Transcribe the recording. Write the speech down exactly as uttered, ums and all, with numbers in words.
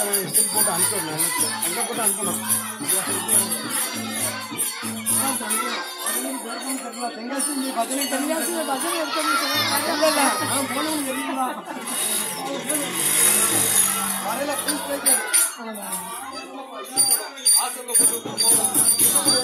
still போட்டு அனுப்பிடணும் அங்கே போட்டு அனுப்பணும் தெங்காசி பஜனை தெங்காசி பஜனை எடுத்து போனவங்க இருக்குதா வரையில ஃபுல் ஸ்ட்ரைக்கர் ஆசை